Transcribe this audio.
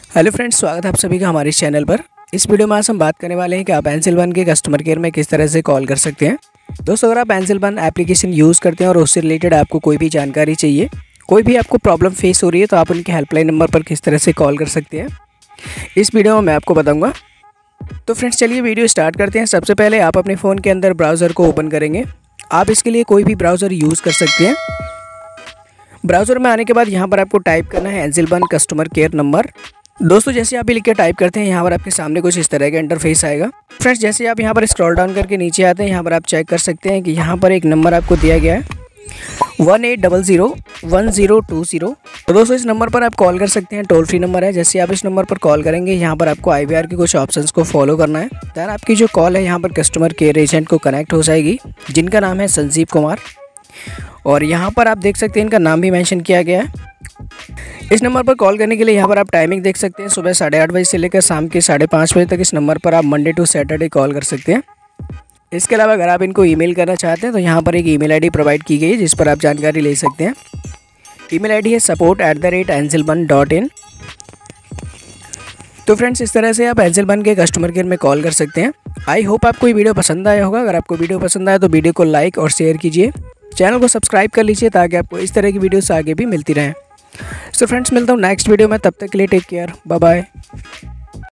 Hello friends, स्वागत है आप सभी का हमारे इस चैनल पर। इस वीडियो में आज हम बात करने वाले हैं कि आप पेंसिल वन के कस्टमर केयर में किस तरह से कॉल कर सकते हैं। दोस्तों, अगर आप पेंसिल वन एप्लीकेशन यूज़ करते हैं और उससे रिलेटेड आपको कोई भी जानकारी चाहिए, कोई भी आपको प्रॉब्लम फेस हो रही है, तो आप उनके हेल्पलाइन नंबर पर किस तरह से कॉल कर सकते हैं, इस वीडियो में मैं आपको बताऊँगा। तो फ्रेंड्स, चलिए वीडियो स्टार्ट करते हैं। सबसे पहले आप अपने फ़ोन के अंदर ब्राउज़र को ओपन करेंगे। आप इसके लिए कोई भी ब्राउज़र यूज़ कर सकते हैं। ब्राउज़र में आने के बाद यहाँ पर आपको टाइप करना है pencil one customer care number. दोस्तों, जैसे आप लिख के टाइप करते हैं, यहाँ पर आपके सामने कुछ इस तरह का इंटरफेस आएगा। फ्रेंड्स, जैसे आप यहाँ पर स्क्रॉल डाउन करके नीचे आते हैं, यहाँ पर आप चेक कर सकते हैं कि यहाँ पर एक नंबर आपको दिया गया है 18001020। तो दोस्तों, इस नंबर पर आप कॉल कर सकते हैं। टोल फ्री नंबर है। जैसे आप इस नंबर पर कॉल करेंगे, यहाँ पर आपको IVR के कुछ ऑप्शंस को फॉलो करना है। दैन आपकी जो कॉल है यहाँ पर कस्टमर केयर एजेंट को कनेक्ट हो जाएगी, जिनका नाम है संजीव कुमार। और यहाँ पर आप देख सकते हैं इनका नाम भी मेंशन किया गया है। इस नंबर पर कॉल करने के लिए यहाँ पर आप टाइमिंग देख सकते हैं। सुबह 8:30 बजे से लेकर शाम के 5:30 बजे तक इस नंबर पर आप मंडे टू सैटरडे कॉल कर सकते हैं। इसके अलावा अगर आप इनको ईमेल करना चाहते हैं तो यहाँ पर एक ईमेल आईडी प्रोवाइड की गई है, जिस पर आप जानकारी ले सकते हैं। ईमेल आईडी है support@pencil1.in। तो फ्रेंड्स, इस तरह से आप पेंसिल वन के कस्टमर केयर में कॉल कर सकते हैं। आई होप आपको ये वीडियो पसंद आया होगा। अगर आपको वीडियो पसंद आया तो वीडियो को लाइक और शेयर कीजिए। चैनल को सब्सक्राइब कर लीजिए ताकि आपको इस तरह की वीडियोस आगे भी मिलती रहें। सो फ्रेंड्स, मिलता हूँ नेक्स्ट वीडियो में। तब तक के लिए टेक केयर, बाय बाय।